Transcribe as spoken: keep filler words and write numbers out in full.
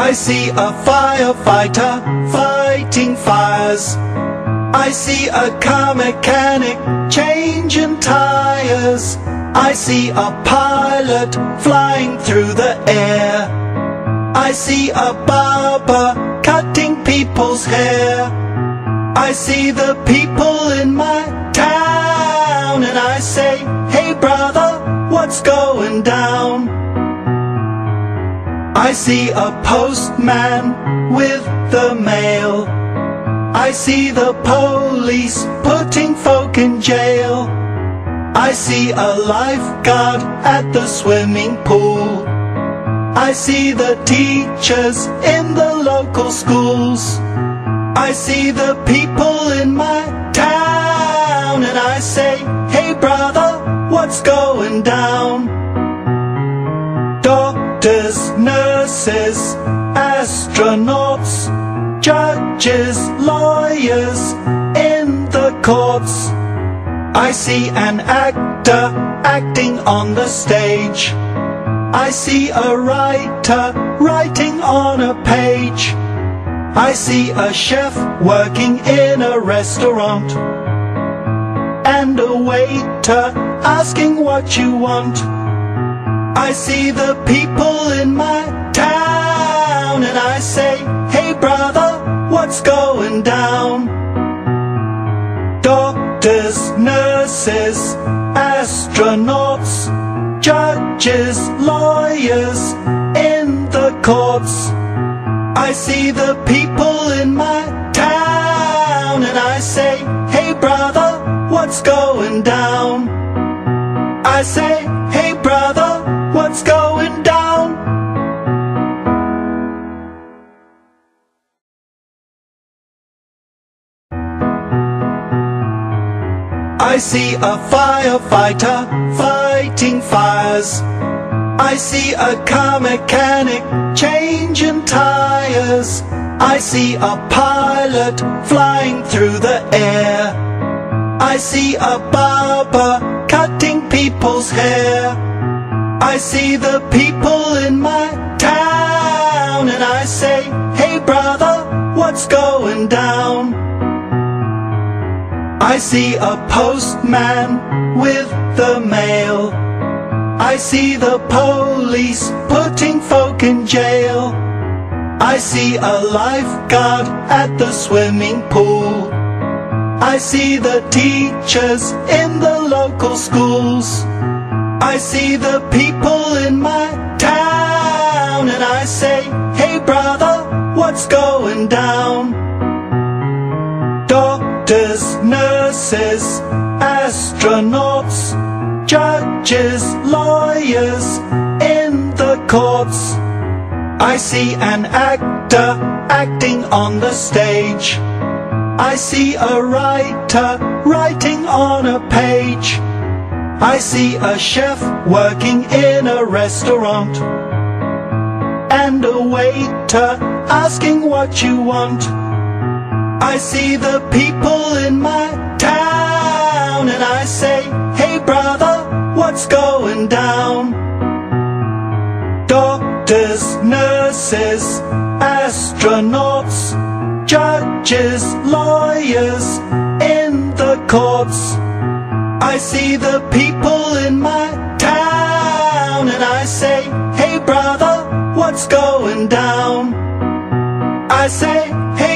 I see a firefighter fighting fires. I see a car mechanic changing tires. I see a pilot flying through the air. I see a barber cutting people's hair. I see the people in my town and I say, hey brother, what's going down? I see a postman with the mail. I see the police putting folk in jail. I see a lifeguard at the swimming pool. I see the teachers in the local schools. I see the people in my town and I say, hey brother, what's going down? Doctors, nurses, astronauts, judges, lawyers in the courts. I see an actor acting on the stage. I see a writer writing on a page. I see a chef working in a restaurant and a waiter asking what you want. I see the people in my town and I say, hey brother, what's going down? Doctors, nurses, astronauts, judges, lawyers in the courts. I see the people in my town and I say, hey brother, what's going down? I say, hey brother, what's going down? I see a firefighter fighting fires. I see a car mechanic changing tires. I see a pilot flying through the air. I see a barber cutting people's hair. I see the people in my town and I say, hey brother, what's going down? I see a postman with the mail. I see the police putting folk in jail. I see a lifeguard at the swimming pool. I see the teachers in the local schools. I see the people in my town and I say, hey brother, what's going down? Doctors, nurses, astronauts, judges, lawyers in the courts. I see an actor acting on the stage. I see a writer writing on a page. I see a chef working in a restaurant and a waiter asking what you want. I see the people in my town and I say, hey brother, what's going down? Doctors, nurses, astronauts, judges, lawyers in the courts. I see the people in my town and I say, hey brother, what's going down? I say, hey